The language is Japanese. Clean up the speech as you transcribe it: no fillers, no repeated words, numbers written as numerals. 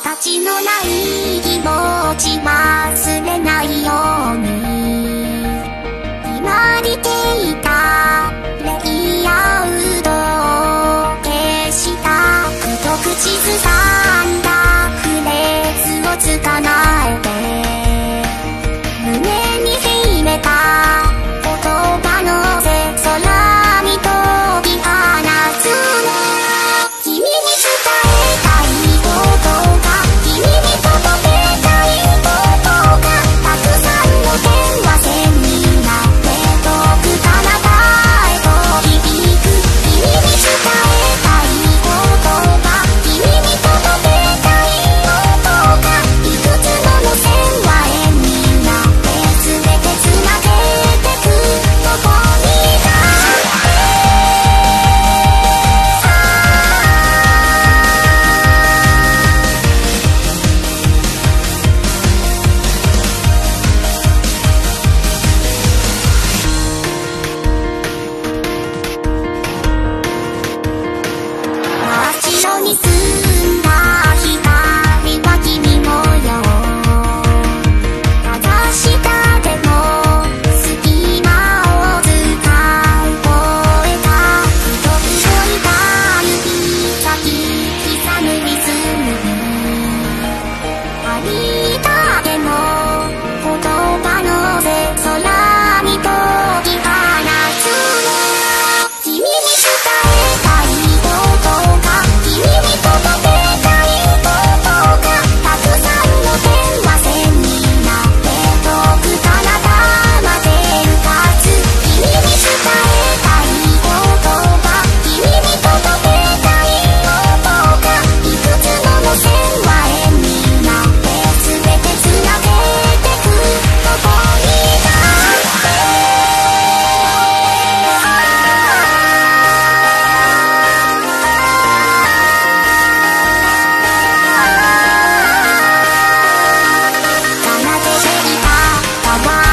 形のない気持ち忘れないように決まりていたレイアウトを消した一口ずさんだフレーズを捕まえて胸に秘めた言葉のせ空に飛び放つの君に伝えたいことが君に届けたいことがたくさんの電話線になって遠く彼方へと響く君に伝えたいことが君に届けたいことがいくつもの線は円になって全てつなげてくどこにだ真っ白に澄んだ光は君もよただ下でも隙間を使い越えた太く細いた指先刻むリズムありだけの言葉のせ空に飛び放つの君に伝えたいことが君に届けたいことがたくさんの電話線になって遠く彼方まで浮かつ君に伝えたいことが君に届けたいことがいくつもの線は円になって全てつなげてくどこにだ奏でていた